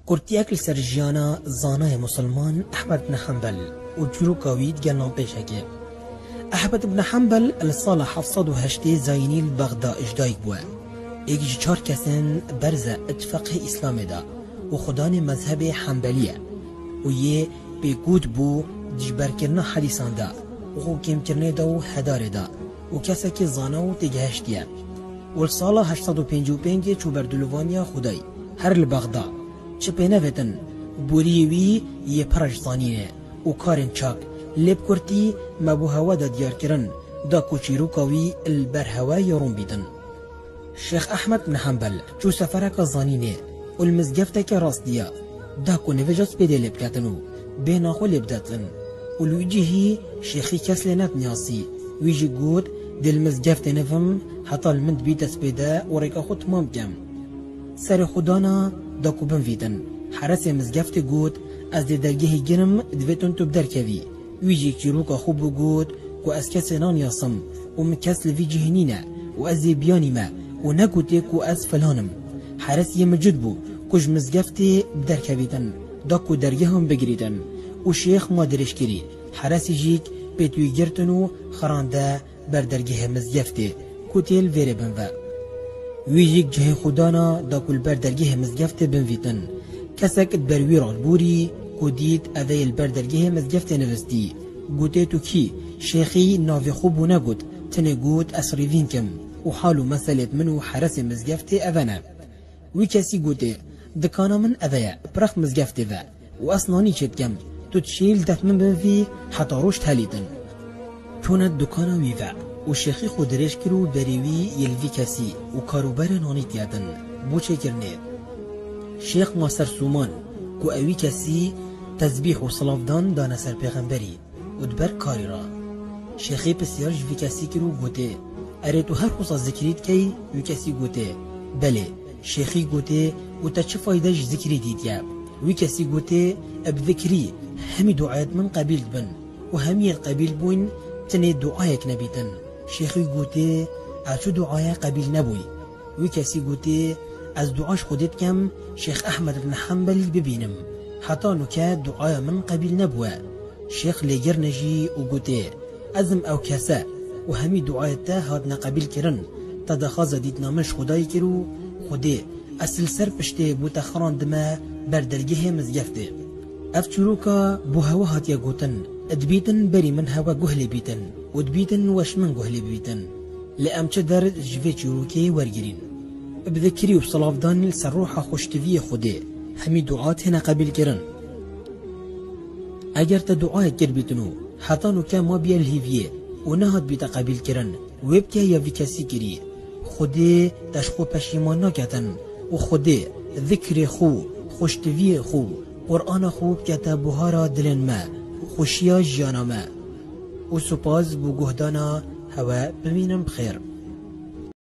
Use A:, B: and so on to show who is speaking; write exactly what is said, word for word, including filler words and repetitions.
A: قرتی اکل سر جیانا زانای مسلمان احمد بن حنبل و جرو کاوید گلنام پیشکه. احمد بن حنبل السال هفتصد و هشت زاینی بغداد اجدایک بوه. ایک چهار کسین برز اتفاق اسلام دا و خدان مذهب حنبلیه و یه بگود بو جبر کرنا حدیثان دا و حکم کرنه دا و هدار دا و کسی که زانا و تگهشتیه. و السال هشتصد و پنج و پنج چو بردلوانیا خدای هر لبغداد چه پینویتن بوریوی یه پرش زانینه و کارن چاک لب کرتی مبو هوا دا دیار کرن دا کچیرو کاوی البر هوا یارون بیدن. شیخ احمد بن حنبل چو سفرک زانینه و المزگفتک راست دیا دا کو نویجاس پیده لب کتنو بینا خو لب داتن و لویجی شیخی کس لنت نیاسی ویجی گود دل مزگفت نفم حتی المند بیتس پیده و ریکا خود تمام کم سر خدانا دا کو بن ویدن حرس مزگفت گود از دی درگه گرم دویتون تو بدر کوی ویجی کیروکا خوب گود کو از کس نان یاسم و مکس لویجی هنینه و از بیانی ما و نگوته کو از فلانم حرس یه مجد بو کج مزگفت بدر کویدن دا کو درگه هم بگریدن و شیخ ما درش کری حرسی جیک پیتوی گرتنو خرانده بر درگه مزگفته کوتیل ویره بنوه ویجیک جه خدانا دا کل بر درگه مزگفته بنویتن کسک بروی رال بوری کو دید اوه البر درگه مزگفته نوستی گوته تو کی شیخی ناوی خوبو نگود تنه گود اسریوین کم و حالو مسالت منو حرس مزگفته اوه نه وی کسی گوته دکانا من اوه پرخ مزگفته و و اصنانی چید کم تو تشیل دت من بنوی حتی روش تلیدن چوند دکانا ویوه و شیخی خود درش کرو بریوی یلوی کسی و کاروبر نانیت یادن بوچه کرنه شیخ ماسر سومان کو اوی کسی تزبیح و صلافدان دانه سر پیغمبری و دبر کاری را شیخی پسیار جوی کسی کرو گوته اره تو هر خصا ذکریت کی وی کسی گوته بله شیخی گوته و تا چه فایده ج ذکری دید یا وی کسی گوته اب ذکری همی دعایت من قبیل بن و همی القبیل بوین تنه دعایک نبیتن شیخی گوته اچو دعای قبیل نبوی وی کسی گوته از دعاش خودت کم شیخ احمد بن حنبل ببینم حتی نکه دعای من قبیل نبوه شیخ لگر نجی و گوته ازم او کسا و همی دعایتا هاد نقبیل کرن تا دخواز دید نامش خدای کرو خوده اصل سر پشته بوتا خراندمه بر درگه مزگفته اف چروکا بو هوا هات یا گوتن ادبیتن بری من هوا گهلی بیتن و دبیتن وش من گهلی بیتن لام چه در جوی چروکی ورگرین بذکری و صلافدان سر روح خوشتوی خوده همی دعات هنا قبیل کرن اگر تا دعای کر بیتنو حتی نکه ما بیا الهیویه و نهاد بیتا قبیل کرن ویبکه یا وی کسی کری خوده تشخو پشیمان نکتن و خوده ذکر خو خوشتوی خو قرآن خوب کتا بوهارا دلن ما خوشیا جانا ما و سپاس بو گهدانا هوا ببینم بخیر.